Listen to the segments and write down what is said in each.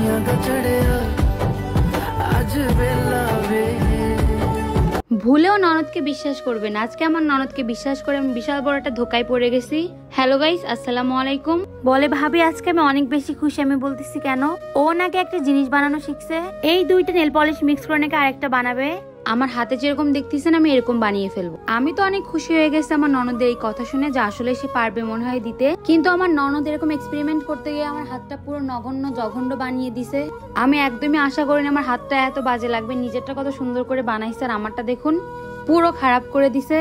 ভুলেও ননদকে বিশ্বাস করবেন। আজকে আমার ননদকে বিশ্বাস করে আমি বিশাল বড় একটা ধোকায় পড়ে গেছি। হ্যালো গাইস, আসসালামু আলাইকুম। বলে ভাবি আজকে আমি অনেক বেশি খুশি। আমি বলতেছি কেন? ও নাকি একটা জিনিস বানানো শিখছে। এই দুইটা নেল পলিশ মিক্স করে নাকি আরেকটা বানাবে। আমার হাতে যেরকম দেখতেছেন আমি এরকম বানিয়ে ফেলবো। আমি তো অনেক খুশি হয়ে গেছি আমার ননদের এই কথা শুনে যে আসলে সে পারবে মনে হয় দিতে। কিন্তু আমার ননদ এরকম এক্সপেরিমেন্ট করতে গিয়ে আমার হাতটা পুরো নগণ্য জঘন্য বানিয়ে দিছে। আমি একদমই আশা করিনি আমার হাতটা এত বাজে লাগবে। নিজেরটা কত সুন্দর করে বানাইছে আর আমারটা দেখুন পুরো খারাপ করে দিছে।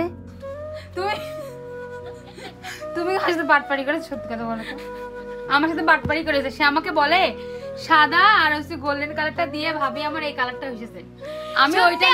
তুমি আমার সাথে বাটপারি করে, সত্যি কথা বলো তো, আমার সাথে বাটপারি করেছে। সে আমাকে বলে সাদা আর হচ্ছে গোল্ডেন কালারটা দিয়ে ভাবি আমার এই কালারটা এসেছে। আমি ওইটা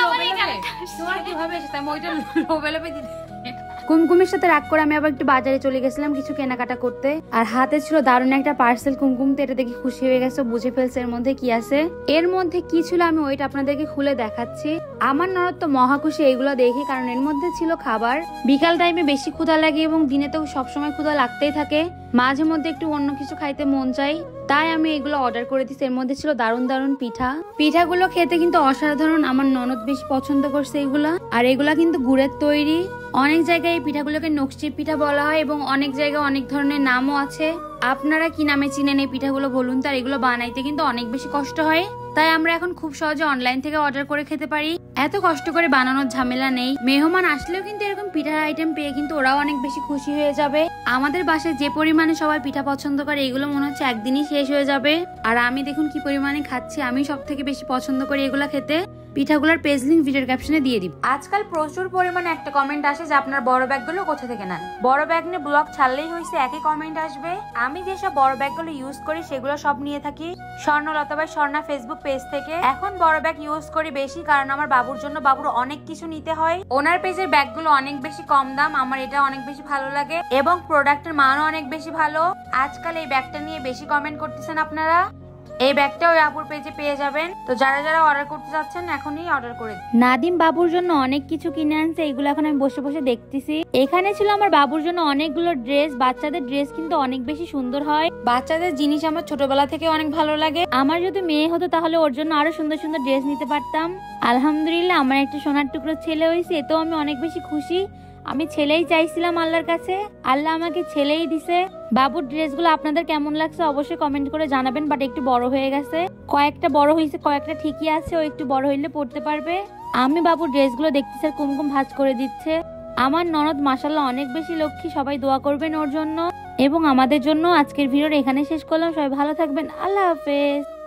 তোমার কিভাবে এসেছে আমি ওইটা লোভে দিতে। কুমকুমের সাথে রাগ করে আমি আবার একটু বাজারে চলে গেছিলাম কিছু কেনাকাটা করতে। আর হাতে ছিল দারুণ একটা পার্সেল। কুমকুম তো এটা দেখে খুশি হয়ে গেছে, বুঝে ফেলছে এর মধ্যে কি আছে। এর মধ্যে কি ছিল আমি ওইটা আপনাদেরকে খুলে দেখাচ্ছি। আমার ননদ তো মহা খুশি এইগুলো দেখে, কারণ এর মধ্যে ছিল খাবার। বিকাল টাইমে বেশি ক্ষুধা লাগে এবং দিনে তো সবসময় ক্ষুধা লাগতেই থাকে। মাঝে মধ্যে একটু অন্য কিছু খাইতে মন চাই, তাই আমি এগুলো অর্ডার করে দিচ্ছি। এর মধ্যে ছিল দারুণ দারুণ পিঠা। পিঠাগুলো খেতে কিন্তু অসাধারণ। আমার ননদ বেশ পছন্দ করছে এগুলা। আর এগুলা কিন্তু গুড়ের তৈরি। অনেক জায়গায় এই পিঠাগুলোকে নকশির পিঠা বলা হয় এবং অনেক জায়গায় অনেক ধরনের নামও আছে। আপনারা কি নামে চিনেন এই পিঠাগুলো বলুন। তার এগুলো বানাইতে কিন্তু অনেক বেশি কষ্ট হয়, তাই আমরা এখন খুব সহজে অনলাইন থেকে অর্ডার করে খেতে পারি। এত কষ্ট করে বানানোর ঝামেলা নেই। মেহমান আসলেও কিন্তু এরকম পিঠার আইটেম পেয়ে কিন্তু ওরাও অনেক বেশি খুশি হয়ে যাবে। আমাদের বাসায় যে পরিমাণে সবাই পিঠা পছন্দ করে এগুলো মনে হচ্ছে একদিনই শেষ হয়ে যাবে। আর আমি দেখুন কি পরিমাণে খাচ্ছি। আমি সব থেকে বেশি পছন্দ করি এগুলা খেতে। পিঠাগুলোর পেজ লিংক ভিডিওর ক্যাপশনে দিয়ে দিব। আজকাল প্রচুর পরিমাণে একটা কমেন্ট আসে যে আপনার বড় ব্যাগগুলো কোথা থেকে নেন। বড় ব্যাগ নিয়ে ব্লগ ছাড়লেই হয়েছে একই কমেন্ট আসবে। আমি যেসব বড় ব্যাগগুলো ইউজ করি সেগুলো সব নিয়ে থাকি Swarnalata by Swarna Facebook page থেকে। এখন বড় ব্যাগ ইউজ করি বেশি কারণ আমার বাবুর জন্য, বাবুর অনেক কিছু নিতে হয়। ওনার পেজের ব্যাগগুলো অনেক বেশি কম দাম, আমার এটা অনেক বেশি ভালো লাগে এবং প্রোডাক্টের মানও অনেক বেশি ভালো। আজকাল এই ব্যাগটা নিয়ে বেশি কমেন্ট করতেছেন আপনারা। এই ব্যাগটা ওই আপুর পেজে পেয়ে যাবেন। তো যারা যারা অর্ডার করতে যাচ্ছেন এখনই অর্ডার করে দিন। নাদিম বাবুর জন্য অনেক কিছু কিনে আনছে, এগুলো এখন আমি বসে বসে দেখতেছি। এখানে ছিল আমার বাবুর জন্য অনেকগুলো ড্রেস। বাচ্চাদের ড্রেস কিন্তু অনেক বেশি সুন্দর হয়। বাচ্চাদের জিনিস আমার ছোটবেলা থেকে অনেক ভালো লাগে। আমার যদি মেয়ে হতো তাহলে ওর জন্য আরো সুন্দর সুন্দর ড্রেস নিতে পারতাম। আলহামদুলিল্লাহ আমার একটা সোনার টুকরো ছেলে হয়েছে, এতেও আমি অনেক বেশি খুশি। আমি ছেলেই চাইছিলাম আল্লাহর কাছে, আল্লাহ আমাকে ছেলেই দিছে। বাবুর ড্রেসগুলো আপনাদের কেমন লাগছে অবশ্যই কমেন্ট করে জানাবেন। বাট একটু বড় হয়ে গেছে, কয়েকটা বড় হয়েছে, কয়েকটা ঠিকই আছে। ও একটু বড় হইলে পড়তে পারবে। আমি বাবুর ড্রেসগুলো দেখতেছি আর কুমকুম ভাঁজ করে দিচ্ছে। আমার ননদ মাশাআল্লাহ অনেক বেশি লক্ষ্মী। সবাই দোয়া করবেন ওর জন্য এবং আমাদের জন্য। আজকের ভিডিওটা এখানে শেষ করলাম। সবাই ভালো থাকবেন। আল্লাহ হাফেজ।